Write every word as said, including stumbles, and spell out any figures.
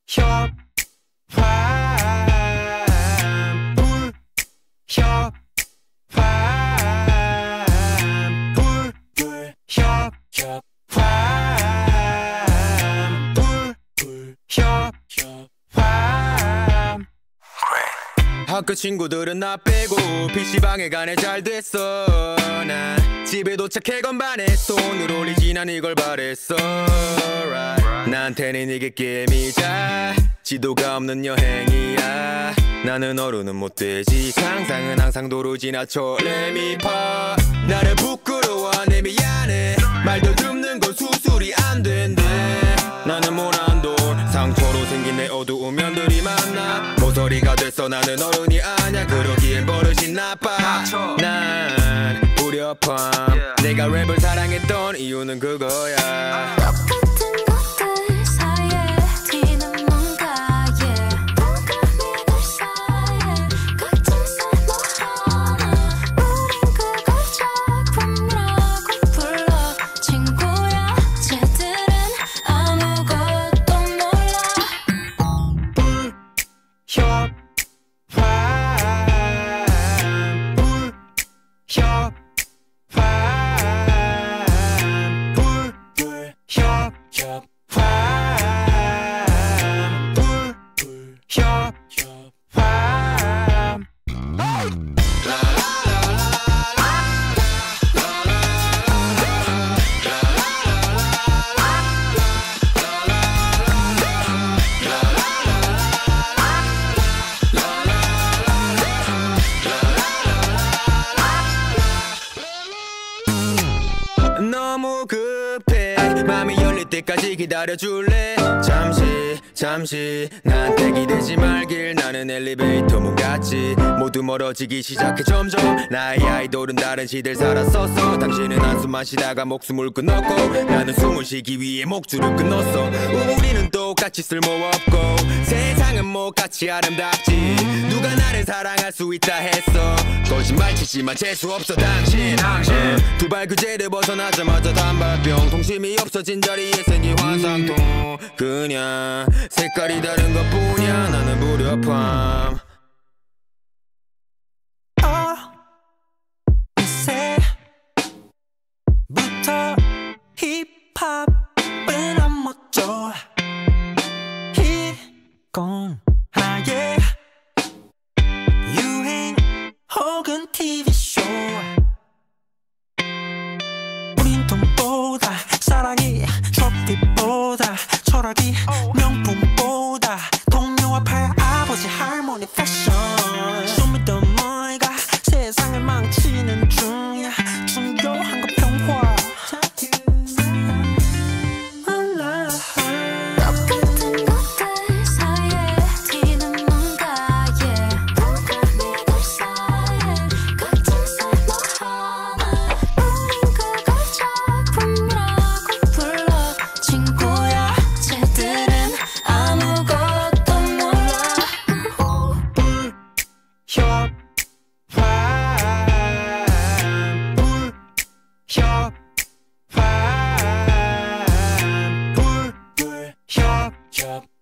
협, 환, 불, 협, 환, 불, 불, 협, 협, 환, 불, 불, 협, 협, 환. 학교 친구들은 나 빼고 피시방에 가네 잘 됐어. 난 집에 도착해 건반에 손을 올리지 난 이걸 바랬어. right. 나한테는 이게 게임이자 지도가 없는 여행이야. 나는 어른은 못 되지. 상상은 항상 도로 지나쳐. 레미파 나를 부끄러워하네 미안해. 말도 듣는 건 수술이 안 된대. 나는 모난돌 상처로 생긴 내 어두운 면들이 많아. 모서리가 됐어 나는 어른이 아냐. 그러기엔 버릇이 나빠. 난 불협화 yeah. 내가 랩을 사랑했던 이유는 그거야. 똑같은 것들 사이에 튀는 뭔가 yeah. 뭔가 미들 사이에 같은 새 하나. 우린 그걸 작품이라고 불러. 친구야 쟤들은 아무것도 몰라. 불, 협, 환, 불, 협, 환, 불, 불, 협, 협, 환, 불, 불, 협, 협, 환. 너무 급해 맘이 열릴 때까지 기다려줄래. 잠시 잠시 나한테 기대지 말길. 나는 엘리베이터 문 같지. 모두 멀어지기 시작해 점점. 나의 아이돌은 다른 시대를 살았었어. 당신은 한숨만 쉬다가 목숨을 끊었고 나는 숨을 쉬기 위해 목줄을 끊었어. 우리는 똑같이 쓸모없고 세상은 뭐같이 아름답지. 누가 나를 사랑할 수 있다 했어. 거짓말 치지만 재수없어 당신. 당신 두발 규제를 벗어나자마자 단발병. 통심이 없어진 자리에 생긴 환상통. 그냥 색깔이 다른 것뿐이야. 나는 불협화. 어느새부터 힙합은 안 멋져. 이건 하나의 유행 혹은 티비쇼. 우린 돈보다 사랑이 쇼핑보다 철학이 명품보다 동료와 팔 아버지 할머니 패션. 쇼미더머니가 세상을 망치는 중이야. 중요한 건 평화. 똑같은 것들 사이에 튀는 뭔가 yeah. 뭔가 미들 사이에 같은 새 하나. 우린 그걸 작품이라고 불러. 친구야 쟤들은 아무것도 몰라. 불, 협, 환, 불, 협, 환, 불, 불, 협, 협,